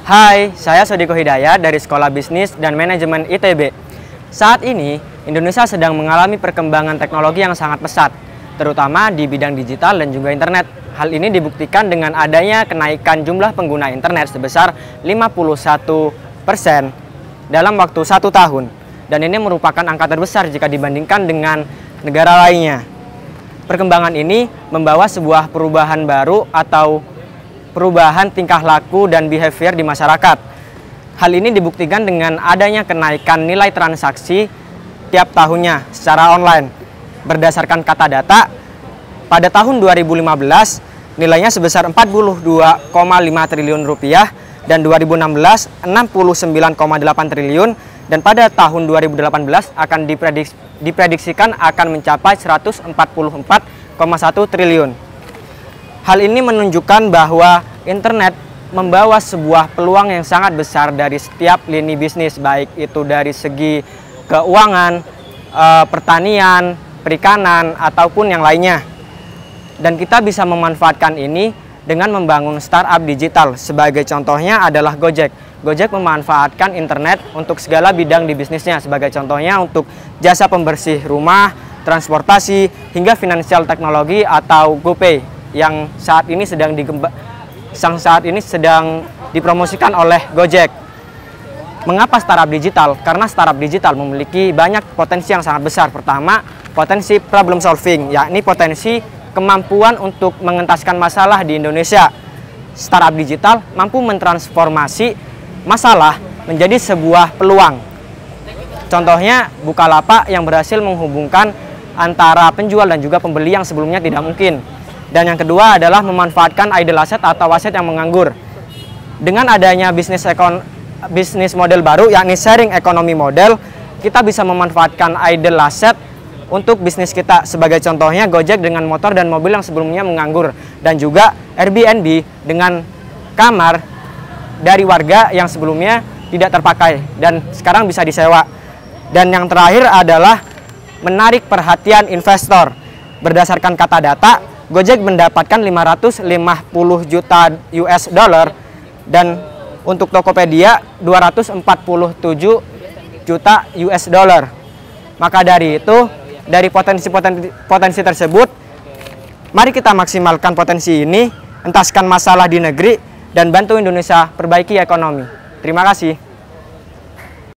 Hai, saya Sodiko Hidayat dari Sekolah Bisnis dan Manajemen ITB. Saat ini, Indonesia sedang mengalami perkembangan teknologi yang sangat pesat, terutama di bidang digital dan juga internet. Hal ini dibuktikan dengan adanya kenaikan jumlah pengguna internet sebesar 51% dalam waktu 1 tahun. Dan ini merupakan angka terbesar jika dibandingkan dengan negara lainnya. Perkembangan ini membawa sebuah perubahan baru atau perubahan tingkah laku dan behavior di masyarakat. Hal ini dibuktikan dengan adanya kenaikan nilai transaksi tiap tahunnya secara online. Berdasarkan kata data, pada tahun 2015 nilainya sebesar 42,5 triliun rupiah dan 2016 69,8 triliun dan pada tahun 2018 akan diprediksikan akan mencapai 144,1 triliun. Hal ini menunjukkan bahwa internet membawa sebuah peluang yang sangat besar dari setiap lini bisnis, baik itu dari segi keuangan, pertanian, perikanan, ataupun yang lainnya. Dan kita bisa memanfaatkan ini dengan membangun startup digital. Sebagai contohnya adalah Gojek. Gojek memanfaatkan internet untuk segala bidang di bisnisnya. Sebagai contohnya untuk jasa pembersih rumah, transportasi, hingga finansial teknologi atau GoPay yang saat ini sedang dipromosikan oleh Gojek. Mengapa startup digital? Karena startup digital memiliki banyak potensi yang sangat besar. Pertama, potensi problem solving, yakni potensi kemampuan untuk mengentaskan masalah di Indonesia. Startup digital mampu mentransformasi masalah menjadi sebuah peluang. Contohnya Bukalapak yang berhasil menghubungkan antara penjual dan juga pembeli yang sebelumnya tidak mungkin. Dan yang kedua adalah memanfaatkan idle asset atau aset yang menganggur. Dengan adanya bisnis model baru, yakni sharing economy model, kita bisa memanfaatkan idle asset untuk bisnis kita. Sebagai contohnya Gojek dengan motor dan mobil yang sebelumnya menganggur. Dan juga Airbnb dengan kamar dari warga yang sebelumnya tidak terpakai dan sekarang bisa disewa. Dan yang terakhir adalah menarik perhatian investor. Berdasarkan kata data, Gojek mendapatkan 550 juta US dollar dan untuk Tokopedia 247 juta US dollar. Maka dari itu, dari potensi tersebut, mari kita maksimalkan potensi ini, entaskan masalah di negeri, dan bantu Indonesia perbaiki ekonomi. Terima kasih.